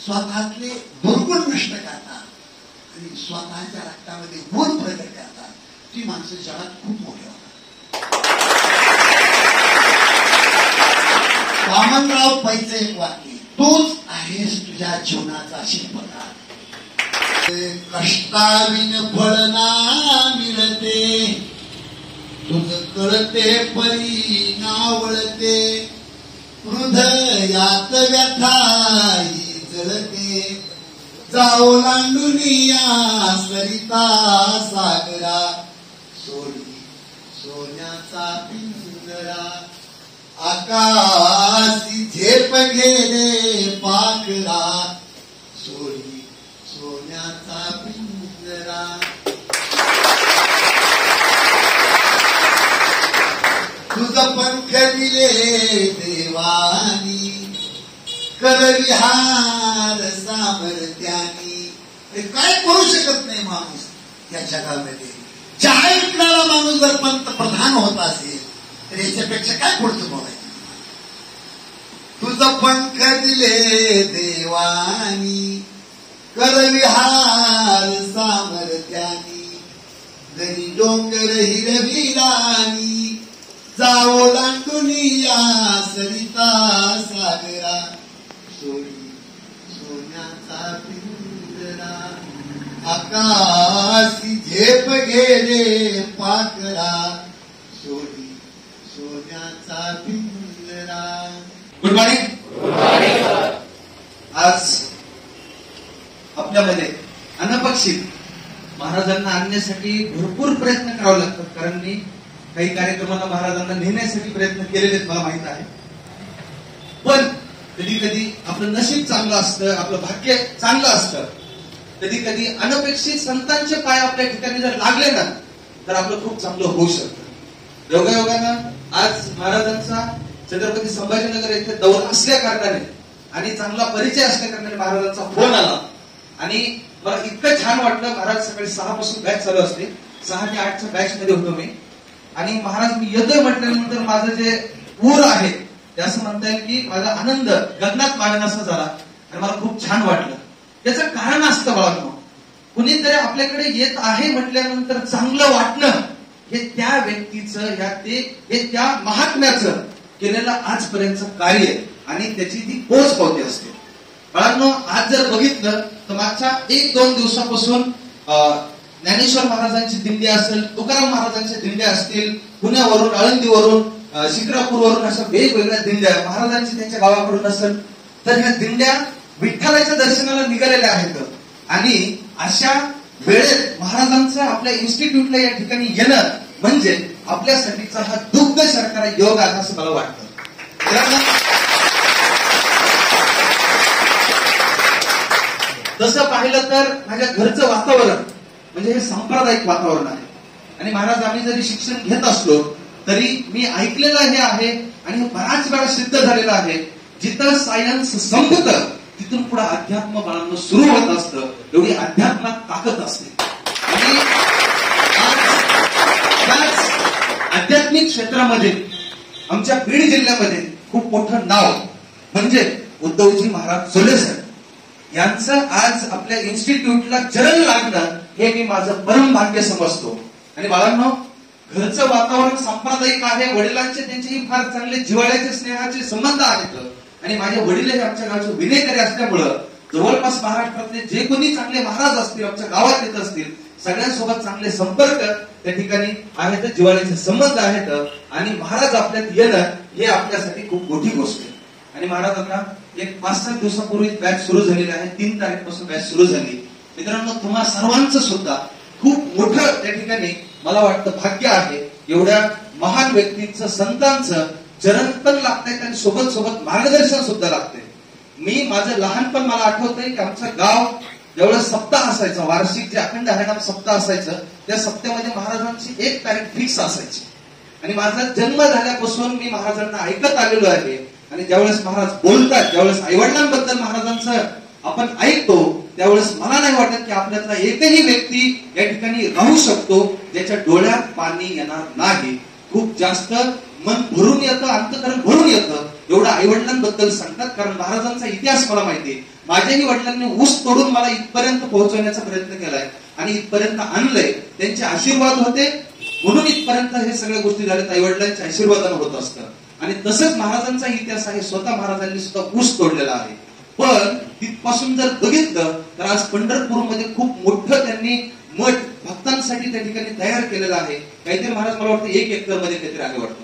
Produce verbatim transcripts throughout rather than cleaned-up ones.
स्वतःतले दुर्गुण नष्ट करतात आणि स्वतःच्या रक्तामध्ये गुण प्रगट करतात, ती माणसं जगात खूप मोठी होतात. वामनराव पैचं एक वाक्य, तूच आहेस तुझ्या जीवनाचा शिल्पकार. कष्टाविन फळ ना मिळते, तुझ कळते परी नावळते, हृदयात व्यथाई जळते, जाओ लांडुनिया सरिता सागरा, सोडी सोन्याचा पिंजरा, आकाशी झेप गेले पाखरा, सोडी सोन्याचा पिंजरा. तुझ पंख दिले देवानी, करविहार सामर्थ्यानी. काय करू शकत नाही माणूस या जगामध्ये. चहा विकणारा माणूस जर पंतप्रधान होत असेल तर याच्यापेक्षा काय पुढचं बोलायचं. तुझ पंख दिले देवानी, करविहार सामर्थ्यानी, जरी डोंगर हिरविरानी, जाओ लांडुनिया सरिता सागरा, सोडी सोन्याचा पिंजरा, आकाशी झेप गेले पाखरा, सोडी सोन्याचा पिंजरा. Good morning. आज आपल्यामध्ये अनपेक्षित महाराजांना आणण्यासाठी भरपूर प्रयत्न करावे लागतात, कारण मी काही कार्यक्रमांना महाराजांना नेण्यासाठी प्रयत्न केलेले मला माहित आहे. पण कधी कधी आपलं नशीब चांगलं असतं, आपलं भाग्य चांगलं असतं. कधी कधी अनपेक्षित संतांचे पाय आपल्या ठिकाणी जर लागले ना तर आपलं खूप चांगलं होऊ शकतं. योगायोगानं आज महाराजांचा छत्रपती संभाजीनगर येथे दौरा असल्या कारणाने आणि चांगला परिचय असल्या कारणाने महाराजांचा फोन आला आणि मला इतकं छान वाटलं. महाराज सकाळी सहा पासून बॅच चालू असते, सहा ते आठच्या बॅच मध्ये होतो मी. आणि महाराज मी येतोय म्हटल्यानंतर माझं जे ऊर आहे ते असं म्हणता येईल की माझा आनंद गगनात मावेनासा झाला आणि मला खूप छान वाटलं. त्याचं कारण असतं बाळांनो, कुणीतरी आपल्याकडे येत आहे म्हटल्यानंतर चांगलं वाटणं हे त्या व्यक्तीचं या ते हे त्या महात्म्याचं केलेलं आजपर्यंतचं कार्य आणि त्याची ती पोच पावती असते. बाळांनो, आज जर बघितलं तर मागच्या एक दोन दिवसापासून ज्ञानेश्वर महाराजांची दिंडी असेल, तुकाराम महाराजांच्या दिंड्या असतील, पुण्यावरून, आळंदीवरून, शिक्रापूरवरून अशा वेगवेगळ्या दिंड्या महाराजांची त्यांच्या गावाकडून असेल तर ह्या दिंड्या विठ्ठलाच्या दर्शनाला निघालेल्या आहेत. आणि अशा वेळेत महाराजांचं आपल्या इन्स्टिट्यूटला या ठिकाणी येणं म्हणजे आपल्यासाठीचा हा दुग्ध सरकार योग आहे असं मला वाटतं. तसं पाहिलं तर माझ्या घरचं वातावरण म्हणजे हे सांप्रदायिक वातावरण आहे. आणि महाराज आम्ही जरी शिक्षण घेत असलो तरी मी ऐकलेलं हे आहे आणि हे बराच वेळा सिद्ध झालेलं आहे, जिथं सायन्स संपतं तिथून पुढे अध्यात्म बाळांना सुरू होत असतं. एवढी अध्यात्मात ताकद असते. आणि आध्यात्मिक क्षेत्रामध्ये आमच्या बीड जिल्ह्यामध्ये खूप मोठं नाव म्हणजे उद्धवजी महाराज सोलेसर यांचं आज आपल्या इन्स्टिट्यूटला चरण लागणं हे मी माझं परम भाग्य समजतो. आणि बाळांनो, घरचं वातावरण सांप्रदायिक आहे. वडिलांचे त्यांचेही फार चांगले जिव्हाळ्याचे स्नेहाचे संबंध आहेत आणि माझे वडील हे आमच्या गावचे विनेकरी असल्यामुळं जवळपास महाराष्ट्रातले जे कोणी चांगले महाराज असतील, आमच्या गावात येत असतील, सगळ्यांसोबत चांगले संपर्क त्या ठिकाणी आहेत, जिव्हाळ्याचे संबंध आहेत. आणि महाराज आपल्यात येणं हे आपल्यासाठी खूप मोठी गोष्ट आहे. आणि महाराजांना एक पाच सात दिवसापूर्वी बॅच सुरू झालेली आहे, तीन तारीखपासून बॅच सुरू झाली. मित्रांनो, तुम्हा सर्वांचं सुद्धा खूप मोठं त्या ठिकाणी मला वाटतं भाग्य आहे. एवढ्या महान व्यक्तींचं, संतांचं चरण पण लागतंय आणि सोबत सोबत मार्गदर्शन सुद्धा लागतंय. मी माझं लहानपण मला आठवतंय की आमचं गाव ज्यावेळेस सप्ताह असायचा, वार्षिक जे अखंड हरिनाम सप्ताह असायचं, त्या सप्त्यामध्ये महाराजांची एक तारीख फिक्स असायची. आणि माझा जन्म झाल्यापासून मी महाराजांना ऐकत आलेलो आहे. आणि ज्यावेळेस महाराज बोलतात, ज्यावेळेस आईवडिलांबद्दल महाराजांचं आपण ऐकतो, त्यावेळेस मला नाही वाटत की आपल्यातला एकही व्यक्ती या ठिकाणी राहू शकतो ज्याच्या डोळ्यात पाणी येणार नाही. खूप जास्त मन भरून येतं, अंतकरण भरून येतं एवढं आई वडिलांबद्दल सांगतात. कारण महाराजांचा इतिहास मला माहिती आहे. माझ्याही वडिलांनी ऊस तोडून मला इथपर्यंत पोहोचवण्याचा प्रयत्न केलाय आणि इथपर्यंत आणलंय. त्यांचे आशीर्वाद होते म्हणून इथपर्यंत हे सगळ्या गोष्टी झाल्यात. आई वडिलांच्या आशीर्वादानं होत असतं. आणि तसंच महाराजांचा इतिहास आहे. स्वतः महाराजांनी सुद्धा ऊस तोडलेला आहे. पण तिथपासून जर बघितलं तर आज पंढरपूरमध्ये खूप मोठं त्यांनी मठ भक्तांसाठी त्या ठिकाणी तयार केलेला आहे. काहीतरी महाराज मला वाटतं एक एकर मध्ये काहीतरी आहे वाटतं,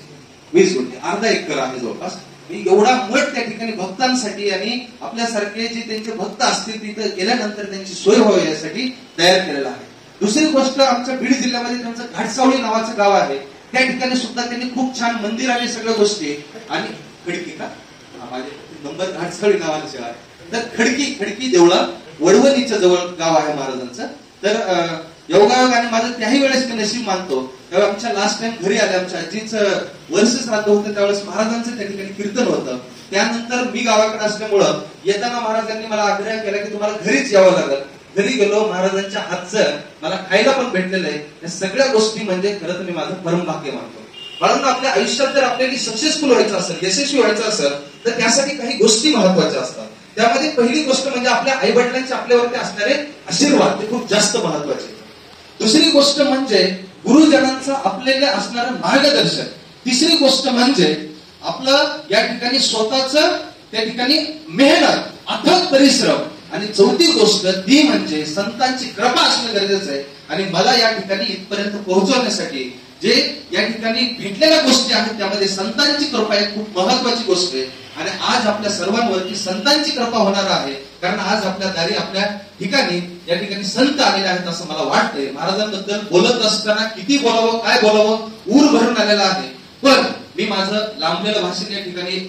वीस गुंठे, अर्धा एकर आहे जवळपास. एवढा मठ त्या ठिकाणी भक्तांसाठी आणि आपल्यासारखे जे त्यांचे भक्त असतील तिथे गेल्यानंतर त्यांची सोय व्हावी यासाठी तयार केलेला आहे. दुसरी गोष्ट, आमच्या बीड जिल्ह्यामध्ये त्यांचं घाटसावळी नावाचं गाव आहे. त्या ठिकाणी सुद्धा त्यांनी खूप छान मंदिर आणि सगळ्या गोष्टी. आणि खडकी का माझे नंबर घाटसावळी नावाची आहे. तर खडकी खडकी देवळा वडवणीच्या जवळ गाव आहे महाराजांचं. तर योगायोग आणि माझं त्याही वेळेस मी नशीब मानतो. तेव्हा आमच्या लास्ट टाइम घरी आले, आमच्या आजीचं वर्ष श्राद्ध होतं, त्यावेळेस महाराजांचं त्या ठिकाणी कीर्तन होतं. त्यानंतर मी गावाकडे असल्यामुळं येताना महाराजांनी मला आग्रह केला की तुम्हाला घरीच यावं लागेल. घरी गेलो, महाराजांच्या हातचं मला खायला पण भेटलेलं आहे. या सगळ्या गोष्टी म्हणजे खरं तर मी माझं परम भाग्य मानतो. कारण आपल्या आयुष्यात जर आपल्याला सक्सेसफुल व्हायचं असेल, यशस्वी व्हायचं असेल तर त्यासाठी काही गोष्टी महत्वाच्या असतात. त्यामध्ये पहिली गोष्ट म्हणजे आपल्या आई वडिलांचे आपल्यावरती असणारे आशीर्वाद, ते खूप जास्त महत्वाचे. दुसरी गोष्ट म्हणजे गुरुजनांचं आपल्याला असणारं मार्गदर्शन. तिसरी गोष्ट म्हणजे आपलं या ठिकाणी स्वतःच त्या ठिकाणी मेहनत, अथक परिश्रम. आणि चौथी गोष्ट ती म्हणजे संतांची कृपा असणं गरजेचं आहे. आणि मला या ठिकाणी इथपर्यंत पोहोचवण्यासाठी जे या ठिकाणी भेटलेल्या गोष्टी आहेत त्यामध्ये संतांची कृपा एक खूप महत्वाची गोष्ट आहे. आणि आज आपल्या सर्वांवरती संतांची कृपा होणार आहे. कारण आज आपल्या दारी आपल्या ठिकाणी या ठिकाणी संत आलेले आहेत असं मला वाटतंय. महाराजांबद्दल बोलत असताना किती बोलावं, काय बोलावं, ऊर भरून आलेला आहे. पण मी माझं लांबलेलं भाषण या ठिकाणी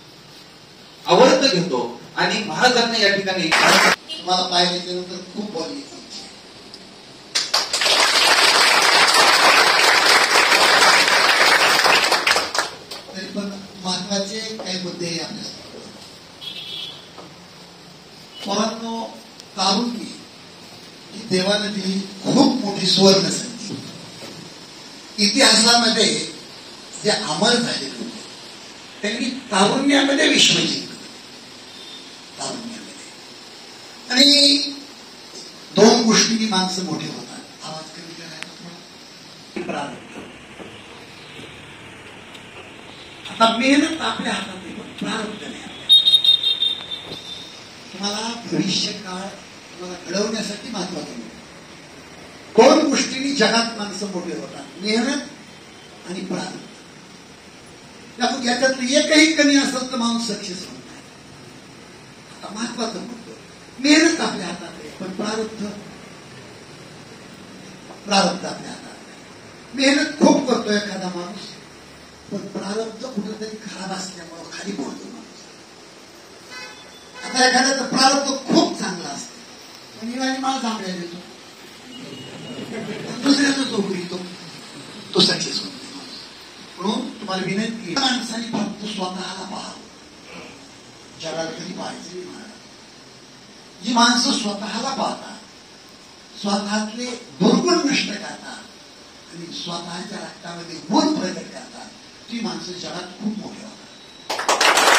आवडतं घेतो. आणि महाराजांना या ठिकाणी तुम्हाला पाहिल्यानंतर खूप बोलली तरी पण महत्वाचे काही मुद्दे आपल्या पोरांनो, तारुण्य ही देवानं दिली खूप मोठी सुवर्ण संधी. इतिहासामध्ये जे अमर झालेले होते त्यांनी तारुण्यामध्ये विश्व जिंकलं. तारुण्यामध्ये आणि दोन गोष्टींनी माणसं मोठे होतात. आवाज कमी करायला प्रारंभ. आता मेहनत आपल्या हातात आहे, पण प्रारंभ नाही. तुम्हाला भविष्य काळ तुम्हाला घडवण्यासाठी महत्वाचं दोन गोष्टींनी जगात माणसं मोठे होतात, मेहनत आणि प्रारंभ. याच्यातलं एकही कमी असेल तर माणूस सक्सेस होत नाही. आता महत्वाचं म्हणतो, मेहनत आपल्या हातात आहे, पण प्रारब्ध प्रारब्ध आपल्या हातात आहे. मेहनत खूप करतो एखादा माणूस, पण प्रारब्ध कुठेतरी खराब असल्यामुळे खाली पडतो माणूस. आता एखाद्याचं प्रारब्ध खूप चांगलं असतं, पण आणि मला जांभळ्या देतो, दुसऱ्याचा चौक येतो, तो सक्सेस होतो. म्हणून तुम्हाला विनंती, माणसाने फक्त स्वतःला पाहावं, जगाला कधी पाहायचं नाही. महाराज जी माणसं स्वतःला पाहतात, स्वतःतले दुर्गुण नष्ट करतात आणि स्वतःच्या रक्तामध्ये गुण प्रकट करतात, ती माणसं जगात खूप मोठी होतात.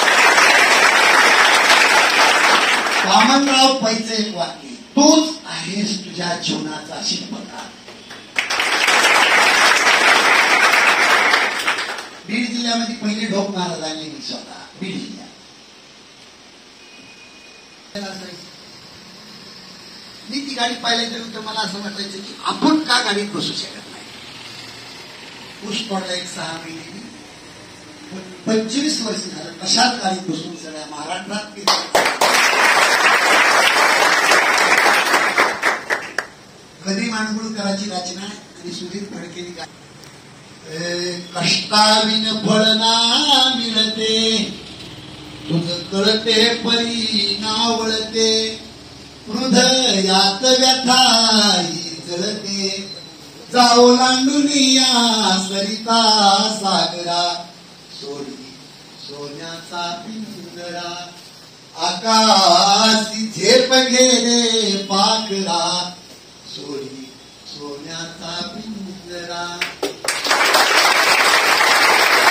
वामनराव पैचं एक वाक्य, तूच आहेस तुझ्या जीवनाचा शिल्पकार. बीड जिल्ह्यामध्ये पहिले ढोक महाराजांनी मी स्वतः बीड जिल्ह्यात मी ती गाडी पाहिल्याच्यानंतर मला असं वाटायचं की आपण का गाडीत बसू शकत नाही. ऊस तोडला एक सहा महिने, पंचवीस वर्ष झालं कशात गाडीत बसून सगळ्या महाराष्ट्रात कधी माणगुळकराची रचना आणि सुधीर फडकेनी गाडी. कष्टाविन फळ ना मिळते, तुझ कळते परी नावळते, हृदयात व्यथाही जळते, जाओ लांडुनिया सरिता सागरा, सोडी सोन्याचा पिंजरा, आकाशी झेप गेले पाखरा, सोडी सोन्याचा पिंजरा.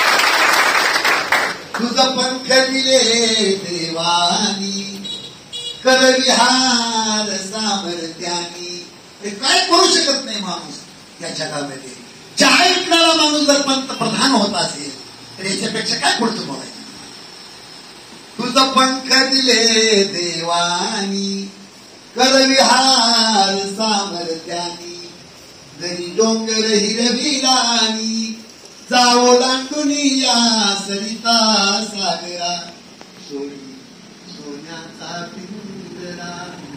करविहार सामर्थ्यानी. काय करू शकत नाही माणूस या जगामध्ये. चहा विकणारा माणूस जर पंतप्रधान होत असेल तर याच्यापेक्षा काय पुढचं बोलायचं. तुझं पंख दिले देवानी करविहार सामर्थ्यानी. जरी डोंगर हिरविलानी जावो लांडून या सरिता सागरा. सोडी सोन्याचा पिंजरा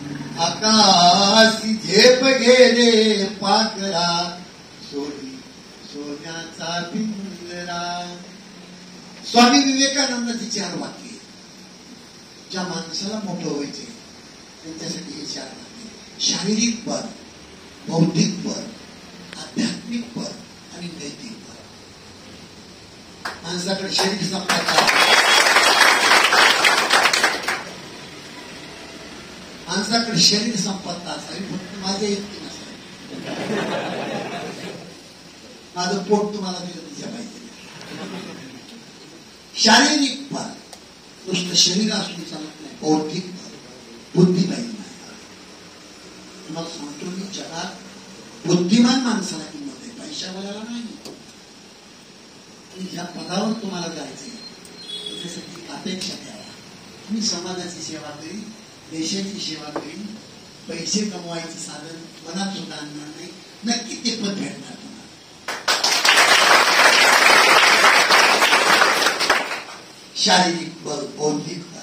आकाशी झेप गेले पाकरा. सोडी सोन्याचा पिंजरा. स्वामी विवेकानंदाची चार वाक्य. ज्या माणसाला मोठं व्हायचे त्यांच्यासाठी हे चार वाक्य. शारीरिक बळ, बौद्धिक बळ, आध्यात्मिक बळ आणि नैतिक बळ. माणसाकडे शरीर संपत्ता माणसाकडे शरीर संपत्ता असावी, फक्त माझे इतके नसावे. माझं पोट तुम्हाला दिलं तिच्या पाहिजे. शारीरिक बळ नुसतं शरीर असून चालत नाही. बौद्धिक बळ, बुद्धी पाहिजे. तुम्हाला सांगतो मी, जगात बुद्धिमान माणसाला किंमत आहे, पैशावाल्याला नाही. आणि ज्या पदावर तुम्हाला जायचंय त्याच्यासाठी अपेक्षा द्यावा. मी समाजाची सेवा करीन, देशाची सेवा करीन. पैसे कमवायचे साधन मनात सुद्धा आणणार नाही. नक्की ते पद भेटणार तुम्हाला. शारीरिक बळ, बौद्धिक बळ.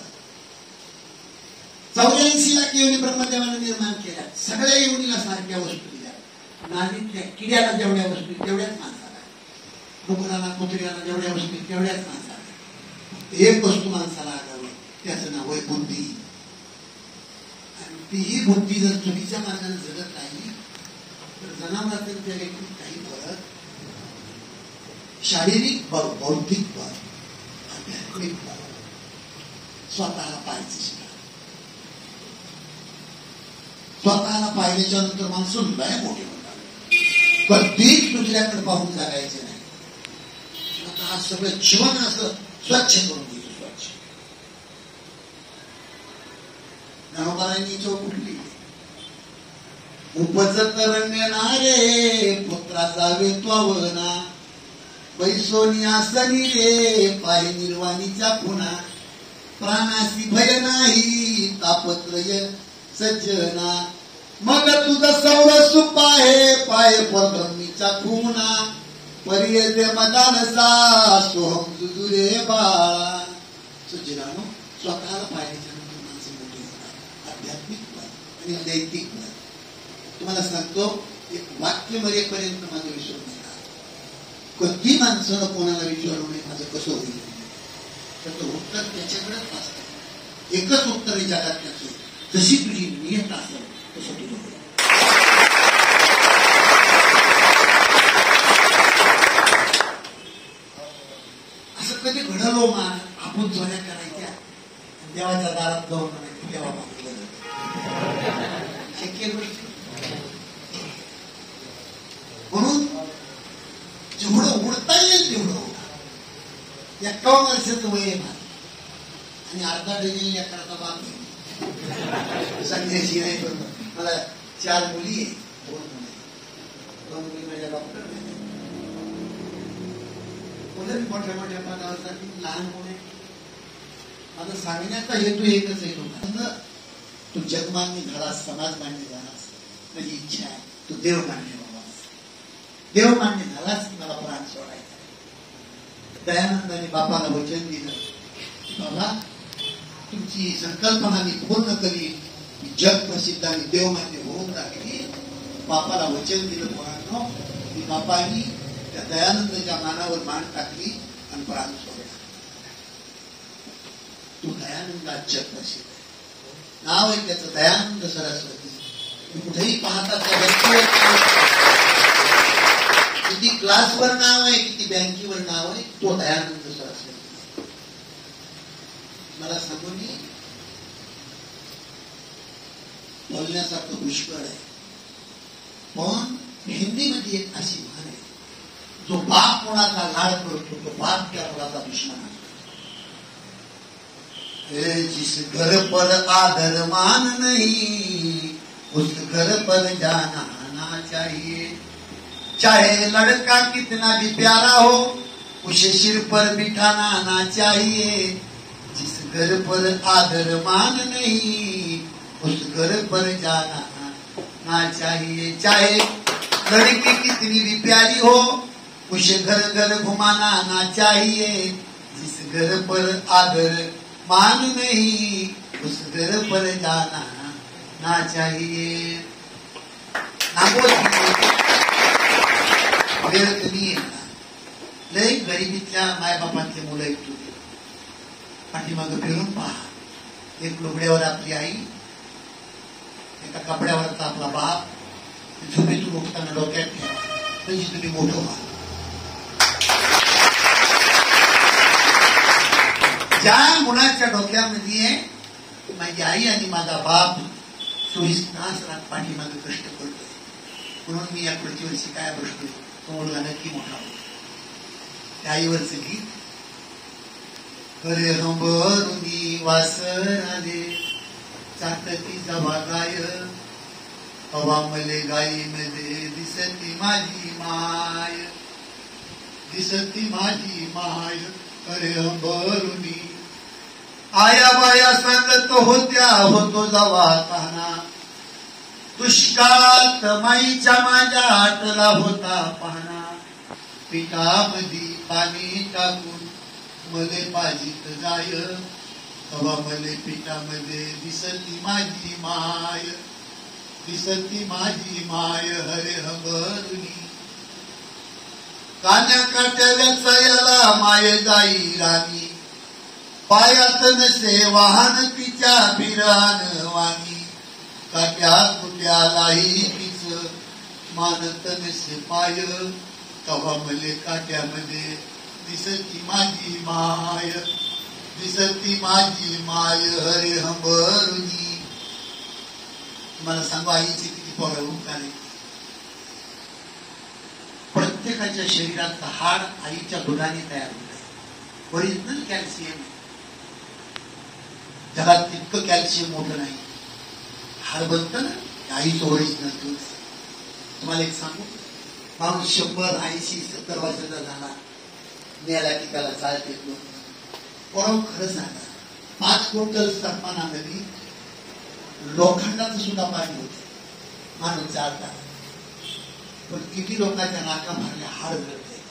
चौऱ्याऐंशी लाख योनी ब्रह्मदेवाने निर्माण केल्या. सगळ्या योनीला सारख्या वस्तू दिल्या. नालीतल्या किड्याला जेवढ्या वस्तू तेवढ्याच माणसाला, डुकराला कुत्र्याला जेवढ्या वस्तू तेवढ्याच माणसाला. एक वस्तू माणसाला आगावी, त्याचं नाव आहे बुद्धी. आणि तीही बुद्धी जर चुकीच्या मार्गाने जगत राहिली तर जनावरातील त्या व्यक्तीत काही फरक. शारीरिक बळ, बौद्धिक बळ, आध्यात्मिक बळ. स्वतःला पाहायचं शिका. स्वतःला पाहिल्याच्या नंतर माणसं लय मोठे होतात. कधीच दुसऱ्याकडे पाहून जगायचे नाही. स्वतः सगळं जीवन असं स्वच्छ करून घ्यायचं. स्वच्छ. ज्ञानोबारांनी चौक कुठली उपजत रंगणारे पुत्राचा वेत्वावना. बैसोनी आसनी रे पाय निर्वाणीच्या पुन्हा. प्राणाशी भय नाही तापत्रय सज्जना. मग तुझा सौरस पाहे पाय परब्रह्मीचा खुना. पर्यते मदानसा सोहम जुजुरे बाळा. सुजनानो, स्वतःला पाहिल्याच्या नंतर माणसं मोठी होतात. आध्यात्मिक बळ आणि नैतिक बळ. तुम्हाला सांगतो, एक वाक्य मरेपर्यंत माझं विसरू नका. कधी माणसानं कोणाला विचारू नये माझं कसं होईल. त्याचं उत्तर त्याच्याकडेच असतं. एकच उत्तर आहे जगात त्याचं, जशी तुझी नियत असेल तसं तुझं होईल. असं कधी घडलो मान आपण चोऱ्या करायच्या देवाच्या दारात जाऊन म्हणायचं देवा मागितलं शक्य गोष्ट. म्हणून जेवढं उडता येईल तेवढं उडा. एक्कावन्न वर्षाचं वय आहे माझं आणि अर्धा डझन एकाचा बाप आहे. संन्यासी नाही बरोबर. मला चार मुली आहे, दोन मुली. दोन मुली माझ्या डॉक्टर नाही. मुलं मोठ्या मोठ्या पदावर जातील, लहान मुले. माझं सांगण्याचा हेतू एकच आहे. तुला तू जगमान्य झालास, समाज मान्य झालास, माझी इच्छा आहे तू देव मान्य व्हावास. देव मान्य झालास की मला प्राण सोडायचा. दयानंदाने बापाला वचन दिलं, बाबा तुमची संकल्पना मी पूर्ण करीन. जग प्रसिद्ध आणि देवमान्य होऊन दाखली. बापाला वचन दिलं पोरांनो की बापानी त्या दयानंदाच्या मानावर मान टाकली आणि प्राण सोडला. तू दयानंदात जग प्रसिद्ध आहे. नाव आहे त्याचं दयानंद सरस्वती. कुठेही पाहता त्या व्यक्तीवर किती क्लासवर नाव आहे, किती बँकेवर नाव आहे, तो दयानंद सरस्वती. मला सांगून बोलण्यासारखं पुष्कळ आहे. पण हिंदीमध्ये एक अशी म्हण आहे, जो बाप कोणाचा लाड करतो तो बाप त्या मुलाचा दुश्मन असतो. जिस घर पर आदर मान नहीं उस घर पर जाना आना चाहिए। चाहे लड़का कितना भी प्यारा हो उसे सिर पर बिठाना आना चाहिए। जिस घर पर आदर मान नहीं उस घर पर जाना ना चाहिए। चाहे लड़की कितनी भी प्यारी हो उसे घर घर घुमाना आना चाहिए। जिस घर पर आदर मान नहीं उस घर पर जाना ना चाहिए। तुम्ही लय गरिबीतल्या मायबापांचे मुलं आहेत तुम्ही पाठीमागं फिरून पहा. एक लुगड्यावर आपली आई, एका कपड्यावरचा आपला बाप, झोपेतून उठताना डोक्यात ठेवा तशी तुम्ही मोठं व्हा. ज्या मुलाच्या डोक्यामध्ये माझी आई आणि माझा बाप चोवीस तास रात पाठीमागे कष्ट करतोय म्हणून मी या पुढच्या वर्षी काय बसतोय तो मुलगा नक्की मोठा होतो. त्या आईवरचं गीत करे हंबरुनी वासराले चाटती जवा गाय हवा मले गाई मध्ये दिसती माझी माय दिसती माझी माय करे हंबरुनी आया बाया सांगत होत्या होतो दवाखाना दुष्काळात माईच्या माझ्या आटला होता पाहणा. पिठामध्ये पाणी टाकून मले पाजीत जाय हवा मले पिठामध्ये दिसती माझी माय दिसती माझी माय हरे हंबरुनी. कान्या काट्याव्याचा याला माय जाई राणी पायात नसे वाहन तिच्या बिरान वाणी. काट्या कुट्यालाही तिच मानत नसे पाय कवा मले काट्यामध्ये दिसती माझी माय दिसती माझी माय हरे हंबरुनी. तुम्हाला सांगू आईची किती पोरं उकाले. प्रत्येकाच्या शरीराचं हाड आईच्या दुधाने तयार होत. ओरिजिनल कॅल्शियम जगात तितकं कॅल्शियम मोठं नाही. हाड बनतं ना आईचं ओरिजिनल दूध. तुम्हाला एक सांगू माणूस शंभर ऐंशी सत्तर वर्षाचा झाला मेला की त्याला चालते बरोबर खरं सांगा पाच क्विंटल तापमानामध्ये लोखंडाचं सुद्धा पाणी होते माणूस चालतात. पण किती लोकांच्या नाका मारल्या हाड जळतंय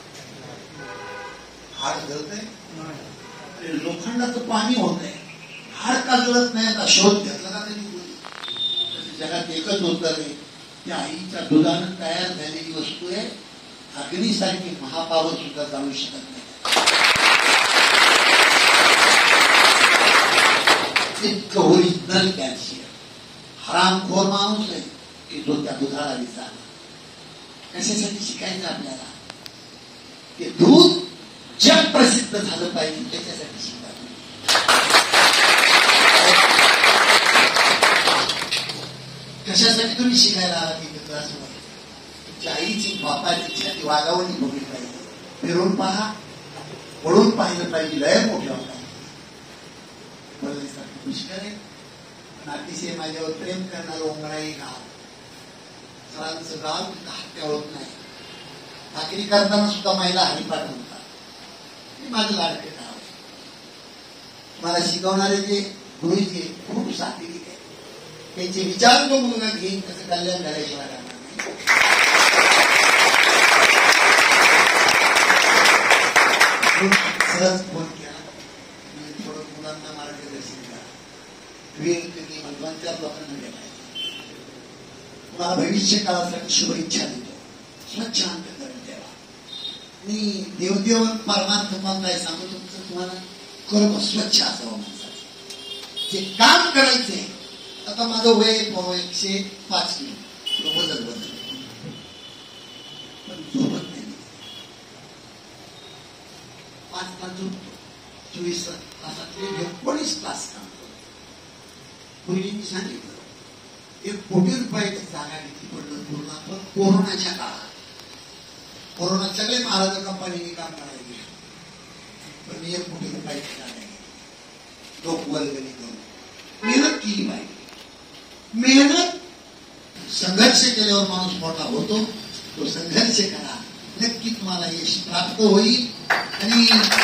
हाड जळतंय लोखंडाचं पाणी होत आहे हाड का जळत नाही आता शोध घेतला का तरी जगात एकच उत्तर आहे की आईच्या दुधानं तयार झालेली वस्तू आहे. अग्नीसारखी महापावर सुद्धा जाणू शकत नाही. इतकं ओरिजिनल कॅल्शियम. हरामखोर माणूस आहे की जो त्या दुधाला विचारला. कशासाठी शिकायचं आपल्याला ते दूध जग प्रसिद्ध झालं पाहिजे त्याच्यासाठी शिकायचं. कशासाठी तुम्ही शिकायला आला की असं तुमच्या आईची बापाची छाती वागावणी बघली पाहिजे. फिरून पहा वळून पाहिलं पाहिजे. लय मोठ्या होता पुष्कर आहे पण अतिशय माझ्यावर प्रेम करणारं ओंगराई गाव सरांचं गाव तिथं हत्या होत नाही. भाकरी करताना सुद्धा महिला हरी पाठवतात. हे माझं लाडकं गाव आहे. मला शिकवणारे जे गुरुजी खूप सात्विक आहे. त्यांचे विचार जो मुलगा घेईन त्याचं कल्याण झाल्याशिवाय राहणार नाही. सहज फोन केला थोडं मुलांना मार्गदर्शन करा. वेळ तुम्ही भगवानच्या लोकांना गेलाय. तुम्हाला भविष्य काळासाठी शुभेच्छा देतो. स्वच्छ अंतकरण ठेवा. मी देवदेव परमार्थ काय सांगतो तुमचं तुम्हाला कर्म स्वच्छ असावं माणसाचं. जे काम करायचंय आता माझं वय एकशे पाच किलो बदल बदल पण झोपत नाही. पाच तास झोपतो. चोवीस तासातले एकोणीस तास काम करतो. पूर्वी मी सांगितलं एक कोटी रुपयाची जागा किती पडलं पूर्ण आपण कोरोनाच्या काळात. कोरोना सगळे महाराज कंपनीने काम करायला गेले पण मी एक कोटी रुपयाची जागा घेतली. डोकवलगणी करून मेहनत केली पाहिजे. मेहनत संघर्ष केल्यावर माणूस मोठा होतो. तो संघर्ष करा, नक्की तुम्हाला यश प्राप्त होईल. आणि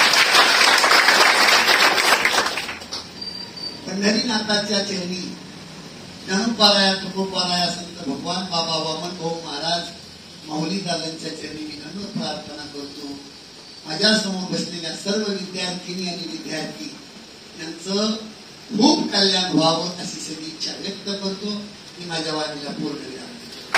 पंढरीनाथाच्या चरणी ज्ञानोपाराया तुकोपाराया संत भगवान बाबा वामन भाऊ महाराज माऊली दादांच्या चरणी मी नम्र प्रार्थना करतो. माझ्या समोर बसलेल्या सर्व विद्यार्थिनी आणि विद्यार्थी यांचं खूप कल्याण व्हावं अशी सगळी इच्छा व्यक्त करतो. मी माझ्या वाणीला पूर्ण विराम देतो.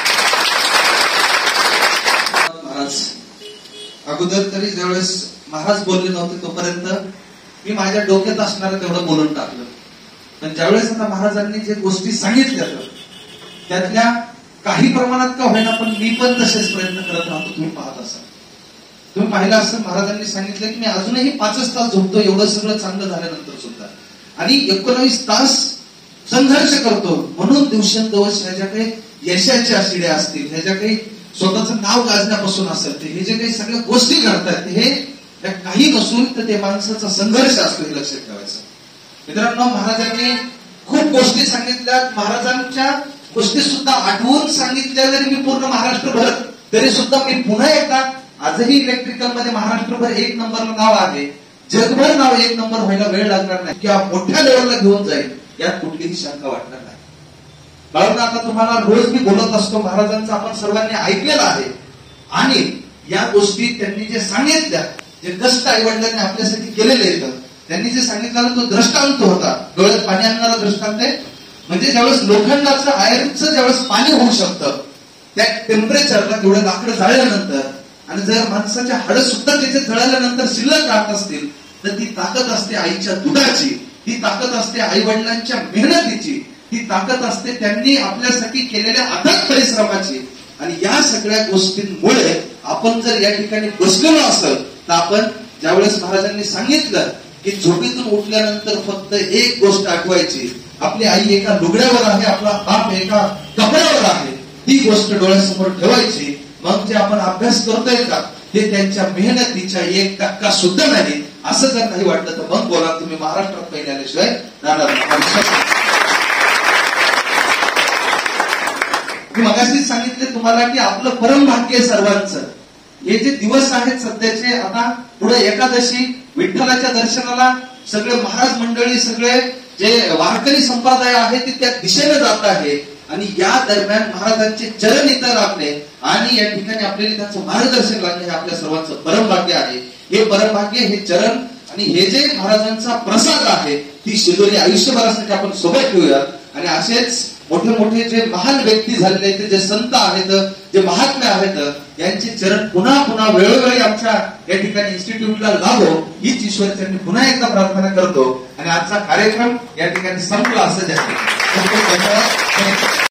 महाराज अगोदर तरी ज्यावेळेस महाराज बोलले नव्हते तोपर्यंत मी माझ्या डोक्यात असणारं तेवढं बोलून टाकलं. पण ज्यावेळेस आता महाराजांनी जे गोष्टी सांगितल्या त्यातल्या काही प्रमाणात का होईना पण मी पण तसेच प्रयत्न करत राहतो. तुम्ही पाहत असाल, तुम्ही पाहिलं असं महाराजांनी सांगितलं की मी अजूनही पाचच तास झोपतो एवढं सगळं चांगलं झाल्यानंतर सुद्धा, आणि एकोणावीस तास संघर्ष करतो. म्हणून दिवसेंदिवस ह्या ज्या काही यशाच्या शिड्या असतील, ह्या ज्या काही स्वतःचं नाव गाजण्यापासून असेल, ते हे जे काही सगळ्या गोष्टी घडतात हे काही नसून तर ते माणसाचा संघर्ष असतो हे लक्षात ठेवायचं. मित्रांनो, महाराजांनी खूप गोष्टी सांगितल्या. महाराजांच्या गोष्टी सुद्धा आठवून सांगितल्या जरी मी पूर्ण महाराष्ट्रभर, तरी सुद्धा मी पुन्हा एकदा आजही इलेक्ट्रिकल मध्ये महाराष्ट्रभर एक नंबरला नाव आहे, जगभर नाव एक नंबर व्हायला वेळ लागणार नाही किंवा मोठ्या लेवलला घेऊन जाईल यात कुठलीही शंका वाटणार नाही. कारण आता तुम्हाला रोज मी बोलत असतो, महाराजांचं आपण सर्वांनी ऐकलेलं आहे. आणि या गोष्टी त्यांनी जे सांगितल्या, जे कष्ट आई वडिलांनी आपल्यासाठी केलेले आहेत, त्यांनी जे सांगितलं तो दृष्टांत होता, डोळ्यात पाणी आणणारा दृष्टांत आहे. म्हणजे ज्यावेळेस लोखंडाचं आयर्नचं ज्यावेळेस पाणी होऊ शकतं त्या टेम्परेचरला तेवढं लाकडं जाळल्यानंतर, आणि जर माणसाच्या हाडं सुद्धा त्याचे जळल्यानंतर शिल्लक राहत असतील तर ती ताकद असते आईच्या दुधाची, ती ताकद असते आई वडिलांच्या मेहनतीची, ती ताकद असते त्यांनी आपल्यासाठी केलेल्या अथक परिश्रमाची. आणि या सगळ्या गोष्टींमुळे आपण जर या ठिकाणी बसलेलो असेल तर आपण ज्यावेळेस महाराजांनी सांगितलं की झोपेतून उठल्यानंतर फक्त एक गोष्ट आठवायची, आपली आई एका लुगड्यावर आहे, आपला बाप एका कपड्यावर आहे, ती गोष्ट डोळ्यासमोर ठेवायची. मग जे आपण अभ्यास करतोय का ते त्यांच्या मेहनतीच्या एक टक्का सुद्धा नाही. असं जर नाही वाटलं तर मग बोला, तुम्ही महाराष्ट्रात पहिले आल्याशिवाय राहणार. मी मगाशीच सांगितले तुम्हाला की आपलं परम भाग्य सर्वांचं. हे जे दिवस आहेत सध्याचे, आता पुढे एकादशी, विठ्ठलाच्या दर्शनाला सगळे महाराज मंडळी, सगळे जे वारकरी संप्रदाय आहे ते त्या दिशेने जात आहे. आणि या दरम्यान महाराजांचे चरण इथं लागणे आणि या ठिकाणी आपल्याला त्यांचं मार्गदर्शन लागणे हे आपल्या सर्वांचं परमभाग्य आहे. हे परमभाग्य, हे चरण आणि हे जे महाराजांचा प्रसाद आहे ती शिदोरी आयुष्यभरासाठी आपण सोबत ठेवूया. आणि असेच मोठे मोठे जे महान व्यक्ती झालेले आहेत, जे संत आहेत, जे महात्मे आहेत, यांचे चरण पुन्हा पुन्हा वेळोवेळी आमच्या या ठिकाणी इन्स्टिट्यूटला लाभो हीच ईश्वरचरणी पुन्हा एकदा प्रार्थना करतो. आणि आजचा कार्यक्रम या ठिकाणी संपला असं जास्त.